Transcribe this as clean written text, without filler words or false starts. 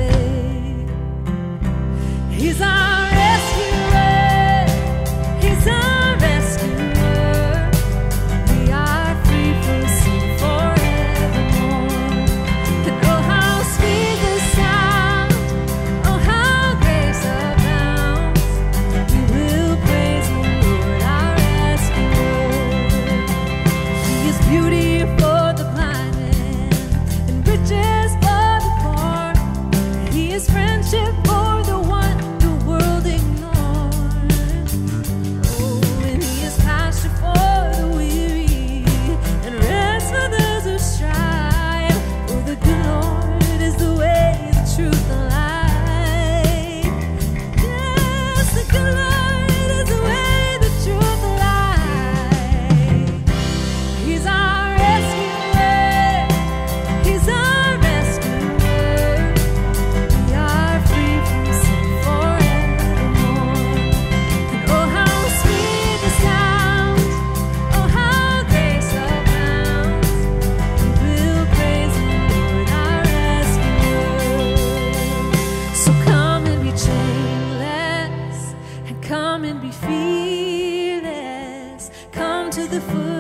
He's our rescuer. He's our rescuer. We are free from sin forevermore. And oh, how sweet the sound. Oh, how grace abounds. We will praise the Lord, our rescuer. He is beauty for the blind and riches for the poor. He is friendship for the one the world ignored. Oh, and he is passion for the weary and rest for those who strive. Oh, the good Lord is the way, the truth, the life. Yes, the good Lord is the way, the truth, the life. He's our rescuer. He's our rescuer. We are free from sin forevermore. And oh, how sweet the sound. Oh, how grace abounds. We will praise the Lord, our rescuer. So come and be chainless, and come and be fearless. Come to the foot